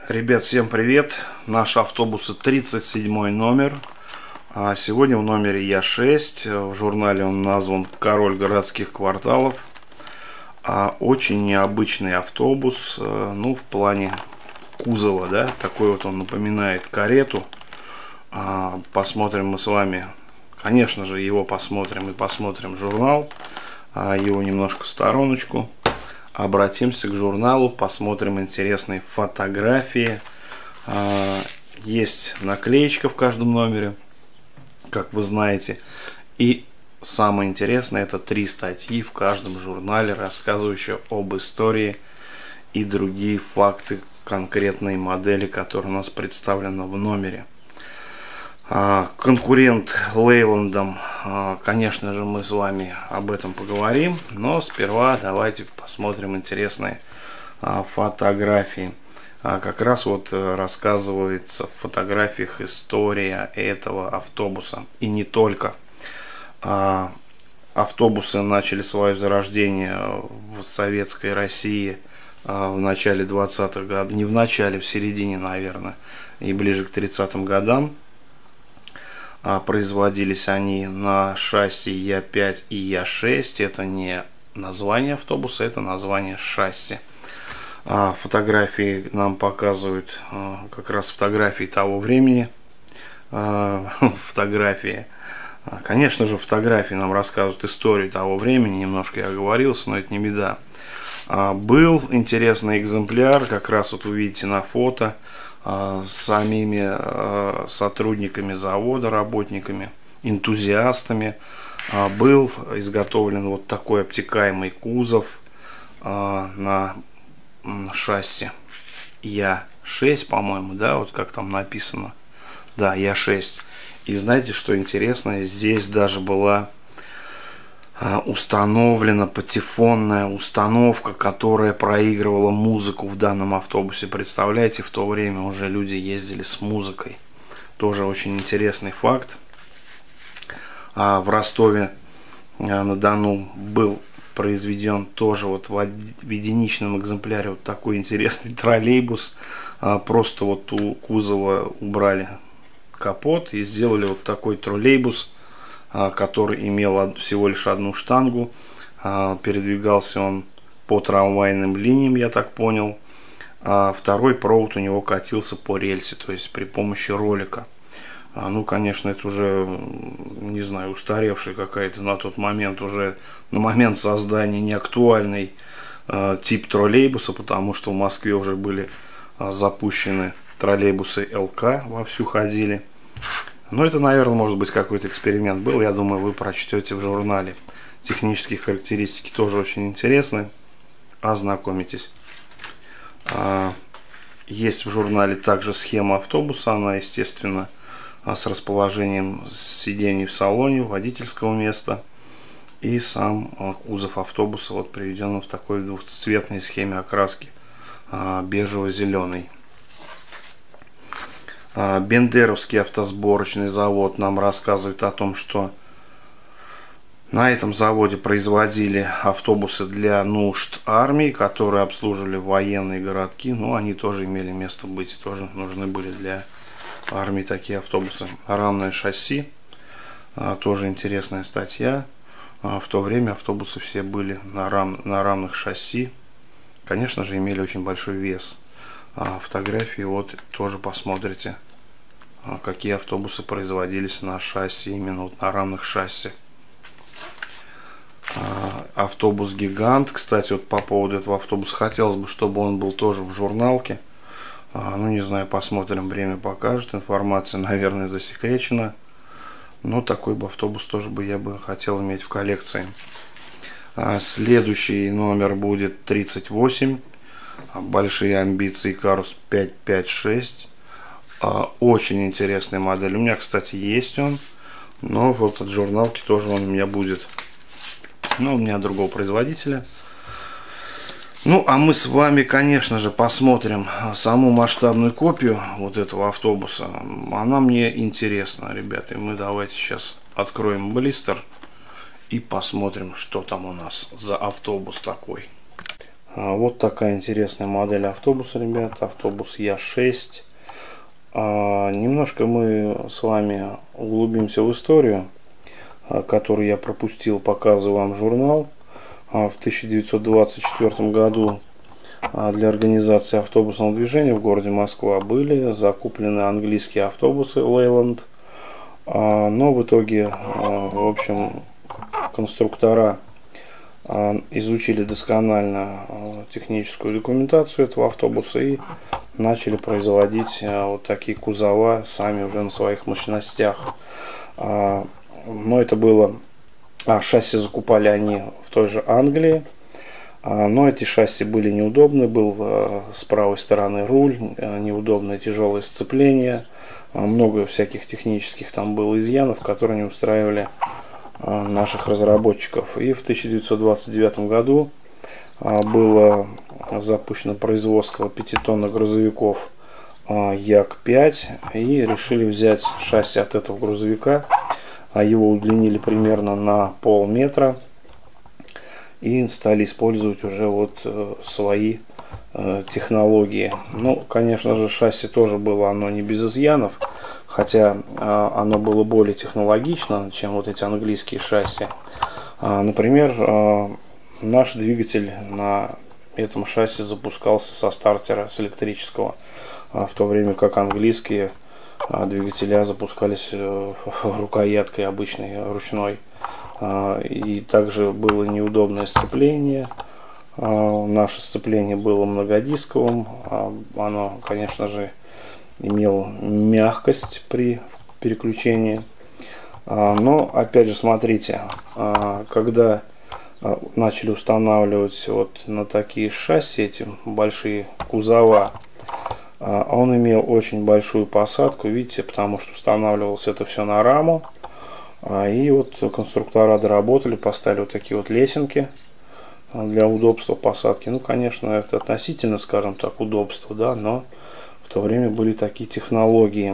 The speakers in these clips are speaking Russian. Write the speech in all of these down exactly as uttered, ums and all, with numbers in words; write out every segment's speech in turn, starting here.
Ребят, всем привет! Наш автобус тридцать седьмой номер. А сегодня в номере Я шесть. В журнале он назван «Король городских кварталов». А очень необычный автобус, ну, в плане кузова, да, такой вот он напоминает карету. А посмотрим мы с вами, конечно же, его посмотрим и посмотрим журнал, а его немножко в стороночку. Обратимся к журналу, посмотрим интересные фотографии. Есть наклеечка в каждом номере, как вы знаете. И самое интересное, это три статьи в каждом журнале, рассказывающие об истории и другие факты конкретной модели, которая у нас представлена в номере. Конкурент Лейландом, конечно же, мы с вами об этом поговорим, но сперва давайте посмотрим интересные фотографии. Как раз вот рассказывается в фотографиях история этого автобуса, и не только. Автобусы начали свое зарождение в советской России в начале двадцатых годов, не в начале, в середине, наверное, и ближе к тридцатым годам. Производились они на шасси Я пять и Я шесть. Это не название автобуса, это название шасси. Фотографии нам показывают как раз фотографии того времени. Фотографии. Конечно же, фотографии нам рассказывают историю того времени. Немножко я оговорился, но это не беда. Был интересный экземпляр, как раз вот вы видите на фото, с самими сотрудниками завода, работниками, энтузиастами. Был изготовлен вот такой обтекаемый кузов на шасси Я шесть, по-моему, да, вот как там написано. Да, Я шесть. И знаете, что интересно? Здесь даже была установлена патефонная установка, которая проигрывала музыку в данном автобусе. Представляете, в то время уже люди ездили с музыкой. Тоже очень интересный факт. В Ростове-на-Дону был произведен тоже вот в единичном экземпляре вот такой интересный троллейбус. Просто вот у кузова убрали капот и сделали вот такой троллейбус, который имел всего лишь одну штангу. Передвигался он по трамвайным линиям, я так понял. А второй провод у него катился по рельсе, то есть при помощи ролика. Ну, конечно, это уже, не знаю, устаревший какая-то на тот момент, уже на момент создания неактуальный тип троллейбуса, потому что в Москве уже были запущены троллейбусы ЛК, вовсю ходили. Но это, наверное, может быть какой-то эксперимент был. Я думаю, вы прочтете в журнале. Технические характеристики тоже очень интересны. Ознакомитесь. Есть в журнале также схема автобуса. Она, естественно, с расположением сидений в салоне, водительского места. И сам кузов автобуса вот приведен в такой двухцветной схеме окраски. Бежево-зеленый. Бендеровский автосборочный завод нам рассказывает о том, что на этом заводе производили автобусы для нужд армии, которые обслуживали военные городки. Ну, они тоже имели место быть, тоже нужны были для армии такие автобусы. Рамное шасси, тоже интересная статья. В то время автобусы все были на, рам, на рамных шасси. Конечно же, имели очень большой вес. Фотографии вот тоже посмотрите, какие автобусы производились на шасси, именно вот на рамных шасси. Автобус Гигант, кстати, вот по поводу этого автобуса хотелось бы, чтобы он был тоже в журналке. Ну, не знаю, посмотрим, время покажет. Информация, наверное, засекречена. Но такой бы автобус тоже бы я бы хотел иметь в коллекции. Следующий номер будет тридцать восемь. Большие амбиции Карус пять пять шесть. Очень интересная модель. У меня, кстати, есть он. Но вот от журналки тоже он у меня будет. Но у меня другого производителя. Ну, а мы с вами, конечно же, посмотрим саму масштабную копию вот этого автобуса. Она мне интересна, ребята. И мы давайте сейчас откроем блистер и посмотрим, что там у нас за автобус такой. Вот такая интересная модель автобуса, ребят. Автобус Я шесть. Немножко мы с вами углубимся в историю, которую я пропустил, показываю вам журнал. В тысяча девятьсот двадцать четвёртом году для организации автобусного движения в городе Москва были закуплены английские автобусы Leyland. Но в итоге, в общем, конструктора изучили досконально техническую документацию этого автобуса и начали производить вот такие кузова сами уже на своих мощностях. Но это было... А, шасси закупали они в той же Англии. Но эти шасси были неудобны. Был с правой стороны руль, неудобное тяжелое сцепление. Много всяких технических там было изъянов, которые не устраивали наших разработчиков. И в тысяча девятьсот двадцать девятом году было запущено производство пятитонных грузовиков Як пять, и решили взять шасси от этого грузовика. Его удлинили примерно на полметра и стали использовать уже вот свои технологии. Ну, конечно же, шасси тоже было оно не без изъянов, хотя оно было более технологично, чем вот эти английские шасси. Например, наш двигатель на этом шасси запускался со стартера, с электрического, в то время как английские двигателя запускались рукояткой обычной, ручной. И также было неудобное сцепление. Наше сцепление было многодисковым. Оно, конечно же, имело мягкость при переключении. Но, опять же, смотрите, когда начали устанавливать вот на такие шасси эти большие кузова, он имел очень большую посадку, видите, потому что устанавливалось это все на раму. И вот конструктора доработали, поставили вот такие вот лесенки для удобства посадки. Ну, конечно, это относительно, скажем так, удобство, да, но в то время были такие технологии.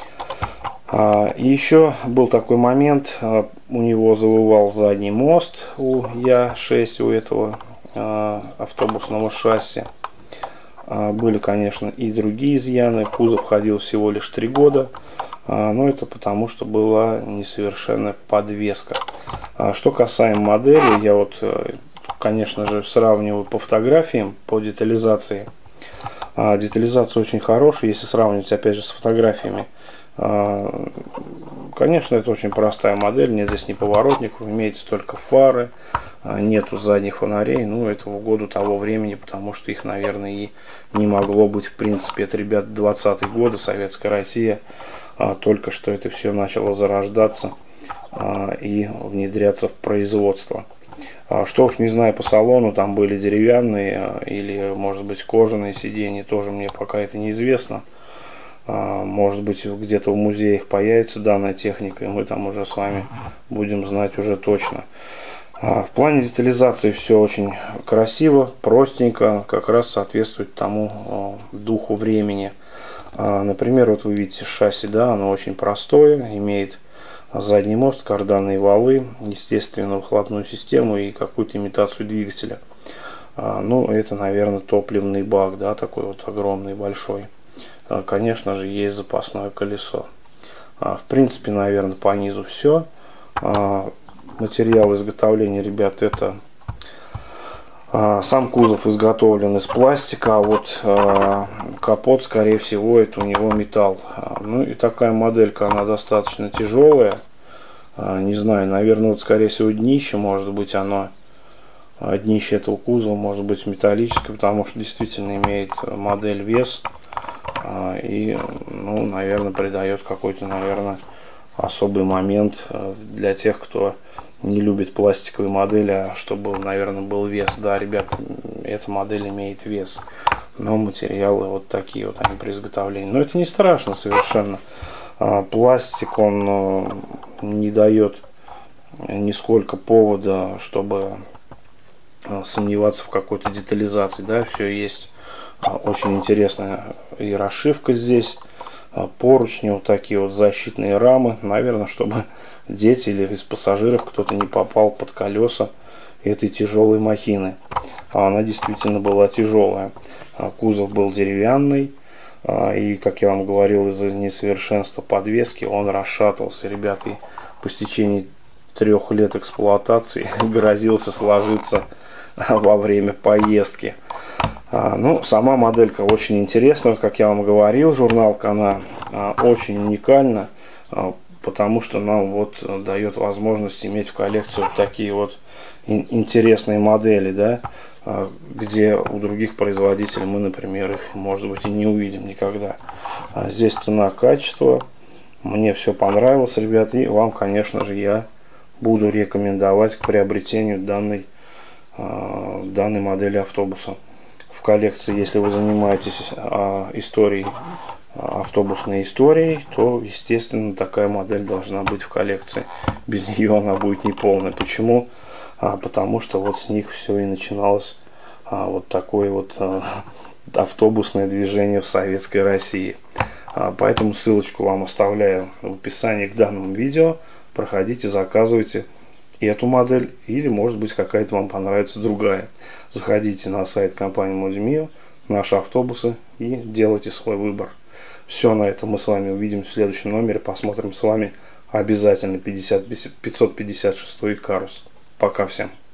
И еще был такой момент, у него завывал задний мост у Я шесть, у этого автобусного шасси. Были, конечно, и другие изъяны. Кузов ходил всего лишь три года. Но это потому, что была несовершенная подвеска. Что касаемо модели, я вот, конечно же, сравниваю по фотографиям, по детализации. Детализация очень хорошая, если сравнивать, опять же, с фотографиями. Конечно, это очень простая модель, нет здесь ни поворотников, имеется только фары, нету задних фонарей. Ну, это в угоду того времени, потому что их, наверное, и не могло быть. В принципе, это, ребят, двадцатые годы, Советская Россия, только что это все начало зарождаться и внедряться в производство. Что уж не знаю по салону, там были деревянные или, может быть, кожаные сиденья, тоже мне пока это неизвестно. Может быть, где-то в музеях появится данная техника, и мы там уже с вами будем знать уже точно. В плане детализации все очень красиво, простенько, как раз соответствует тому духу времени. Например, вот вы видите шасси, да, оно очень простое, имеет задний мост, карданные валы, естественно, выхлопную систему и какую-то имитацию двигателя. Ну, это, наверное, топливный бак, да, такой вот огромный, большой. Конечно же, есть запасное колесо. В принципе, наверное, по низу все. Материал изготовления, ребят, это сам кузов изготовлен из пластика, а вот капот, скорее всего, это у него металл. Ну и такая моделька, она достаточно тяжелая. Не знаю, наверное, вот, скорее всего, днище, может быть, оно, днище этого кузова может быть металлическое, потому что действительно имеет модель вес. И, ну, наверное, придает какой-то, наверное, особый момент для тех, кто не любит пластиковые модели, а чтобы, наверное, был вес. Да, ребят, эта модель имеет вес, но материалы вот такие вот они при изготовлении. Но это не страшно совершенно. Пластик, он не дает нисколько повода, чтобы сомневаться в какой-то детализации. Да, все есть. Очень интересная и расшивка здесь, поручни, вот такие вот защитные рамы, наверное, чтобы дети или из пассажиров кто-то не попал под колеса этой тяжелой махины. а она действительно была тяжелая. Кузов был деревянный, и, как я вам говорил, из-за несовершенства подвески он расшатывался, ребята, и по истечении трех лет эксплуатации грозился сложиться во время поездки. Ну, сама моделька очень интересная, как я вам говорил, журналка, она очень уникальна, потому что нам вот дает возможность иметь в коллекции вот такие вот интересные модели, да, где у других производителей мы, например, их, может быть, и не увидим никогда. Здесь цена-качество, мне все понравилось, ребят, и вам, конечно же, я буду рекомендовать к приобретению данной, данной модели автобуса. В коллекции, если вы занимаетесь историей, автобусной историей, то, естественно, такая модель должна быть в коллекции. Без нее она будет неполная. Почему? А, потому что вот с них все и начиналось а, вот такое вот а, автобусное движение в Советской России. А, поэтому ссылочку вам оставляю в описании к данному видео. Проходите, заказывайте эту модель, или может быть какая-то вам понравится другая. Заходите на сайт компании Модимио, наши автобусы, и делайте свой выбор. Все, на этом мы с вами увидим в следующем номере. Посмотрим с вами обязательно пятьсот пятьдесят шестой Икарус. Пока всем.